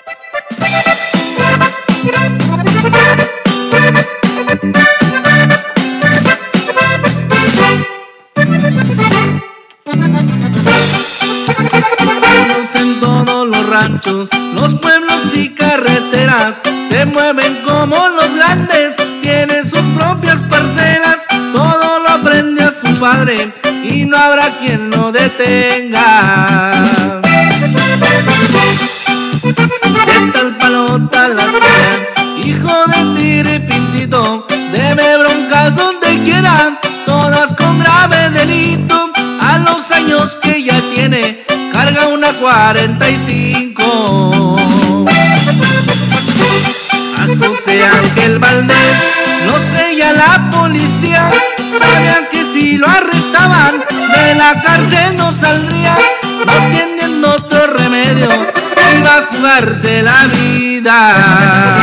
En todos los ranchos, los pueblos y carreteras se mueven como los grandes, tienen sus propias parcelas, todo lo aprende a su padre y no habrá quien lo detenga. De tal palota la tía, hijo de tigre pintito, debe broncas donde quiera, todas con grave delito. A los años que ya tiene, carga una 45. A José Ángel Valdés lo sella la policía, sabían que si lo arrestaban de la cárcel no saldría, no teniendo otro remedio, iba a jugarse la vida.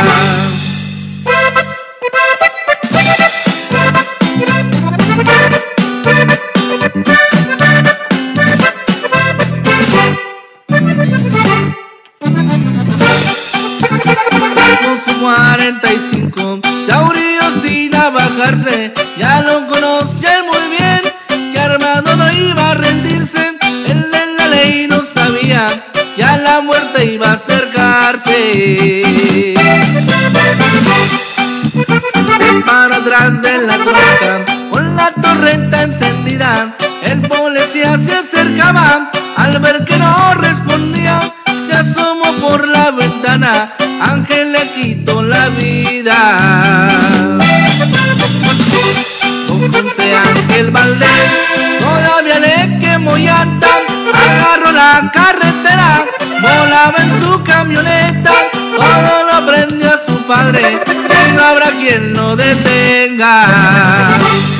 Con su 45, Saurio sin abajarse, ya lo conocía muy bien, que armado no iba a rendirse, el de la ley no sabía, que a la muerte iba a acercarse. Para atrás de la troca, con la torrenta encendida, el policía se acercaba, al ver que no respondía, se asomó por la ventana, Ángel le quitó la vida. Don José Ángel Valdés todavía le quemó llanta, agarró la carretera, volaba en su camioneta, todo lo aprendió a su padre y no habrá quien lo detenga.